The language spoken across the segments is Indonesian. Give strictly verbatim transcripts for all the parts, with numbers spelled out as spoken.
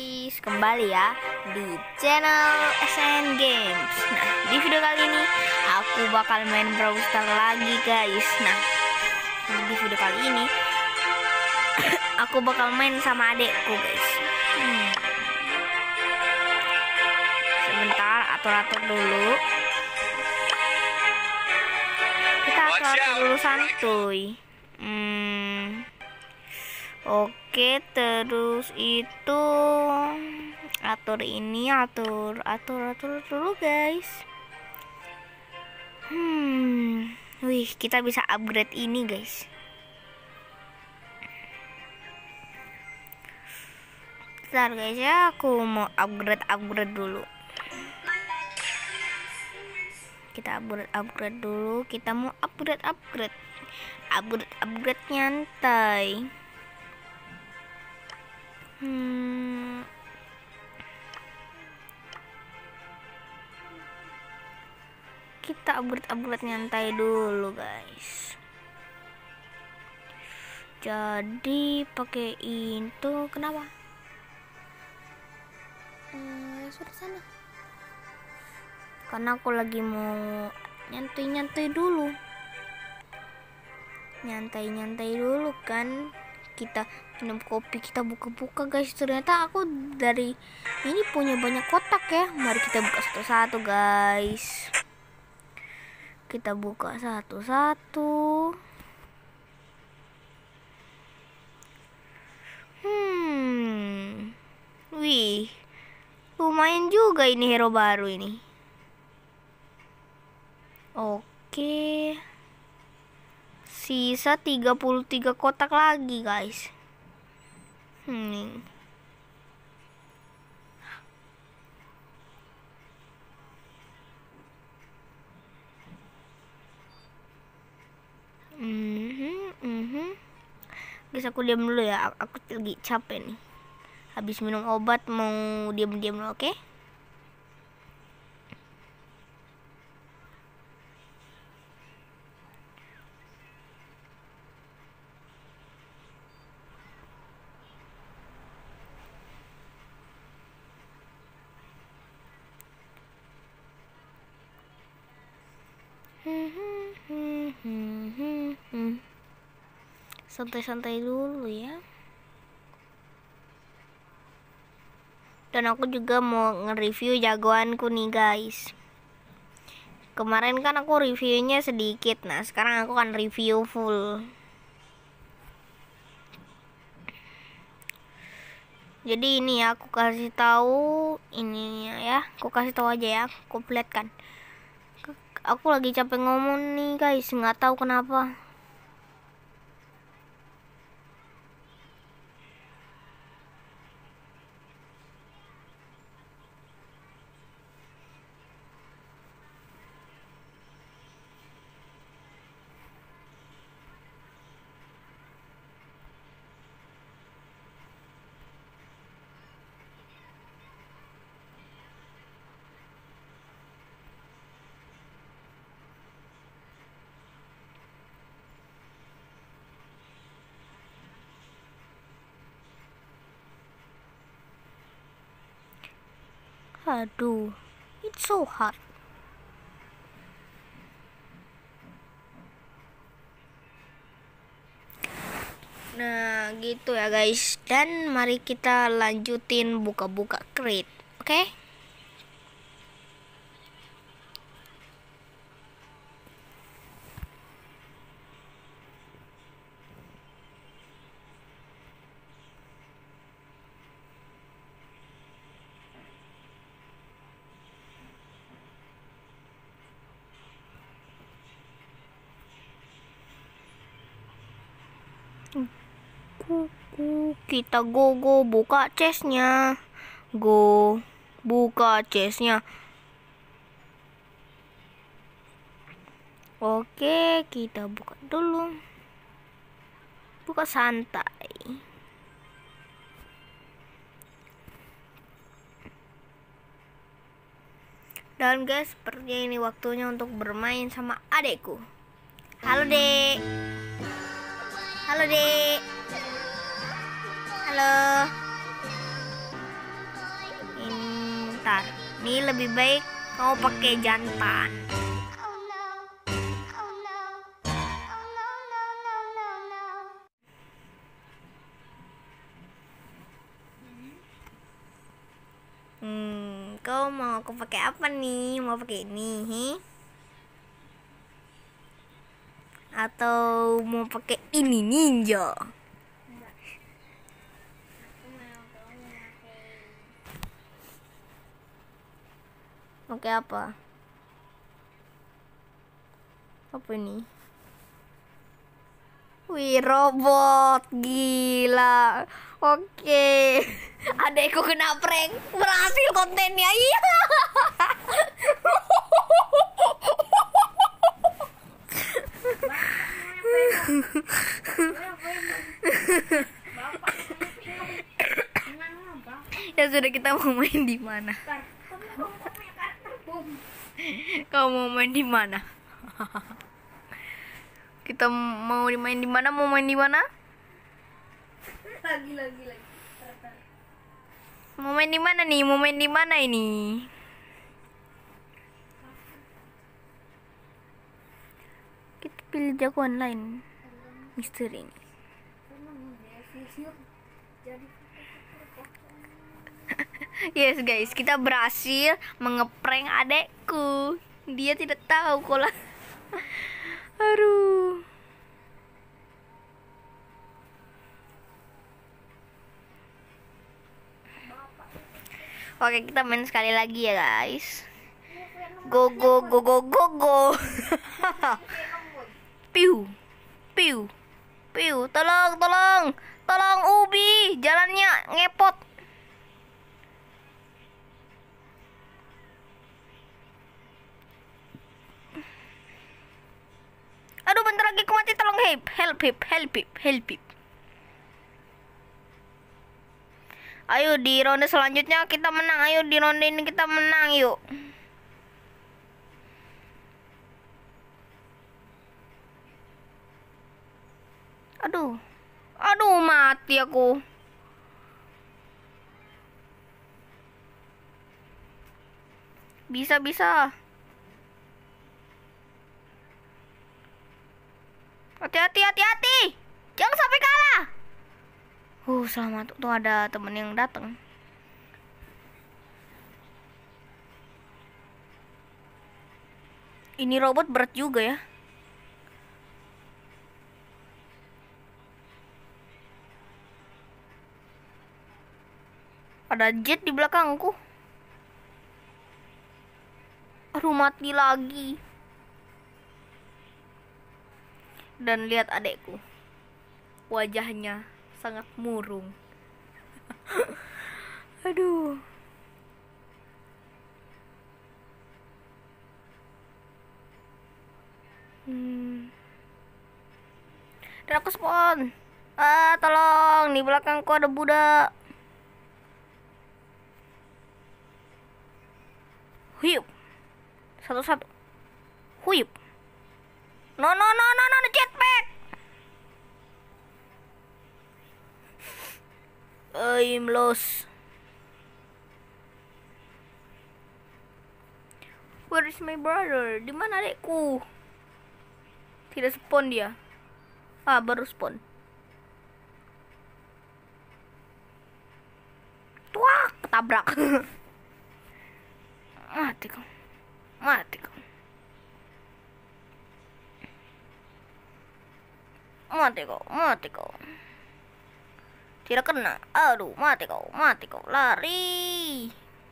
guys, kembali ya di channel S N Games. Nah, di video kali ini aku bakal main Brawl Stars lagi guys. Nah, di video kali ini aku bakal main sama adekku guys. hmm. Sebentar, atur-atur dulu. Kita atur-atur dulu santuy. Hmm Oke, terus itu atur ini, atur, atur, atur dulu guys. Hmm, wih, kita bisa upgrade ini guys. Bentar guys ya, aku mau upgrade, upgrade dulu. Kita upgrade, upgrade dulu. Kita mau upgrade, upgrade, upgrade, upgrade nyantai. Hmm. Kita upgrade-upgrade nyantai dulu guys. Jadi pakai itu kenapa? Hmm, sudah sana. Karena aku lagi mau nyantai-nyantai dulu. Nyantai-nyantai dulu kan. Kita minum kopi, kita buka-buka guys. Ternyata aku dari ini punya banyak kotak ya. Mari kita buka satu-satu guys. Kita buka satu-satu. Hmm, wih, lumayan juga ini hero baru ini. Oke, sisa tiga puluh tiga kotak lagi guys. Hmm. Mhm, mhm. Guys, aku diam dulu ya. Aku lagi capek nih. Habis minum obat mau diam-diam dulu, oke? Okay? Santai-santai dulu ya. Dan aku juga mau nge-review jagoanku nih guys. Kemarin kan aku reviewnya sedikit. Nah, sekarang aku akan review full. Jadi ini ya, aku kasih tahu ini ya. Aku kasih tahu aja ya. Aku perlihatkan. Aku lagi capek ngomong nih guys, nggak tahu kenapa. Aduh, it's so hard. Nah, gitu ya guys. Dan mari kita lanjutin buka-buka crate, oke? Okay? Kita go go buka chestnya, go buka chestnya. Oke, kita buka dulu, buka santai. Dan guys, sepertinya ini waktunya untuk bermain sama adekku. Halo dek. Halo dek. Halo. Bentar, ini lebih baik kamu pakai jantan. Hmm, kau mau aku pakai apa nih? Mau pakai ini, hi? Atau mau pakai ini ninja? Oke, apa? Apa ini? Wih, robot gila. Oke. Adekku kena prank. Berhasil kontennya. Iya. Ya sudah, kita mau main di mana? Kau mau main di mana? Kita mau main di mana? Mau main di mana? Lagi lagi lagi. Mau main di mana nih? Mau main di mana ini? Kita pilih jagoan lain. Misteri ini. Yes guys, kita berhasil mengeprank adekku. Dia tidak tahu kalau aduh. Oke, kita main sekali lagi ya guys. Go go go go go go. Piu. Piu. Piu, tolong tolong. Tolong Ubi, jalannya ngepot. Aduh, bentar lagi aku mati, tolong help, help, help, help, help, help. Ayo di ronde selanjutnya kita menang, ayo di ronde ini kita menang, yuk. Aduh, aduh mati aku. Bisa, bisa. Hati-hati, hati-hati. Jangan sampai kalah. Uh, selamat. Tuh ada temen yang datang. Ini robot berat juga ya. Ada jet di belakangku. Aduh, mati lagi. Dan lihat adekku, wajahnya sangat murung. Aduh. Hmm. Dan aku spawn. Ah, tolong, di belakangku ada budak. Huyup. Satu-satu. Huyup. No, no, no, no, no, jetpack. I'm lost. Where is my brother? Di mana adekku? Tidak spawn dia. Ah, baru spawn. Tuak, ketabrak. Mati kau. Mati kau. Mati kau, mati kau. Tidak kena. Aduh, mati kau, mati kau. Lari.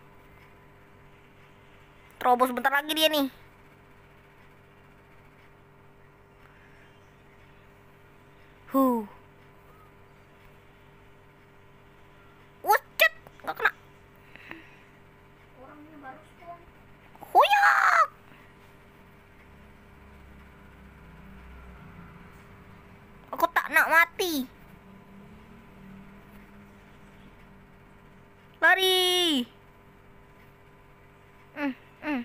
Terobos bentar lagi dia nih. Huh. Wucet, nggak kena. Orangnya baru spawn. Huyak. Aku tak nak mati. Lari. Mm, mm.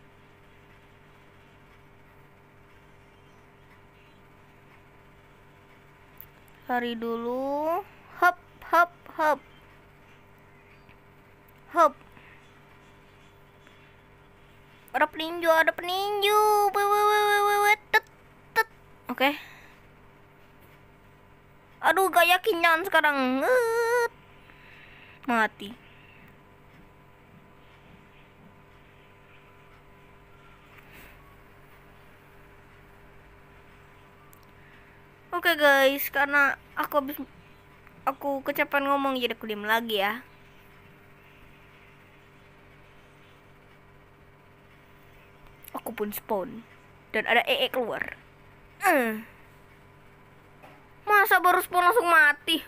Lari dulu. Hop, hop, hop. Hop. Ada peninju, ada peninju. Oke. Aduh, gak yakin jangan sekarang. Mati. Oke guys, karena aku habis aku kecapean ngomong jadi aku diam lagi ya. Aku pun spawn dan ada E E keluar. Uh. Masa baru spawn langsung mati?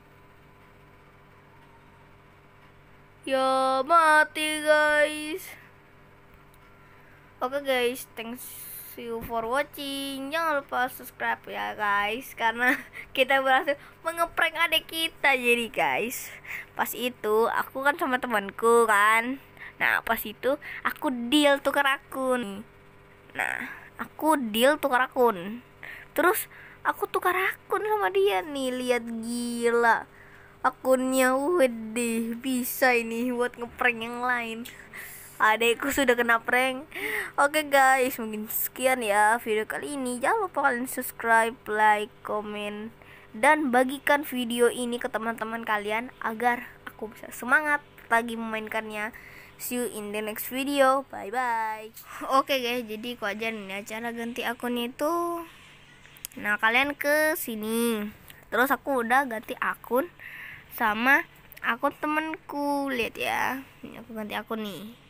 Ya mati guys. Oke guys, thanks you for watching. Jangan lupa subscribe ya guys, karena kita berhasil mengeprank adik kita. Jadi guys, pas itu aku kan sama temanku kan. Nah pas itu aku deal tukar akun. Nah aku deal tukar akun. Terus aku tukar akun sama dia nih. Lihat, gila akunnya. Wedih, bisa ini buat ngeprank yang lain. Adekku sudah kena prank. Oke guys, mungkin sekian ya video kali ini. Jangan lupa kalian subscribe, like, komen, dan bagikan video ini ke teman-teman kalian agar aku bisa semangat lagi memainkannya. See you in the next video. Bye bye. Oke guys, jadi aku ajarin ya cara ganti akun itu. Nah kalian ke sini. Terus aku udah ganti akun sama akun temenku. Lihat ya, ini aku ganti akun nih.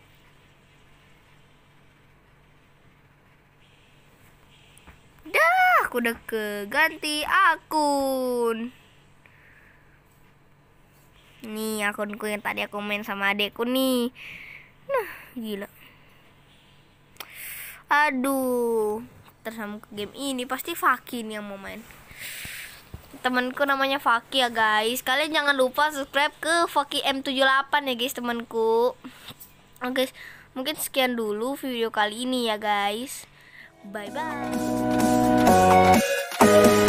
Dah, aku udah ke ganti akun. Nih akunku yang tadi aku main sama adekku nih. Nah, gila. Aduh, tersambung ke game ini. Pasti Faki nih yang mau main. Temanku namanya Faki ya guys. Kalian jangan lupa subscribe ke Faki M tujuh delapan ya guys, temanku. Oke guys, mungkin sekian dulu video kali ini ya guys. Bye bye.